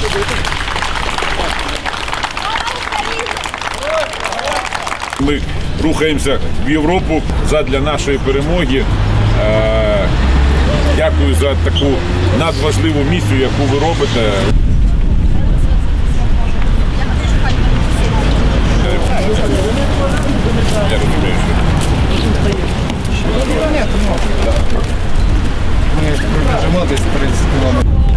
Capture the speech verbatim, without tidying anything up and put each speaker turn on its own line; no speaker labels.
Ми рухаємося в Європу задля нашої перемоги. Дякую за таку надважливу місію, яку ви робите. Я розумію, що...
Ми вже молодість, в принципі,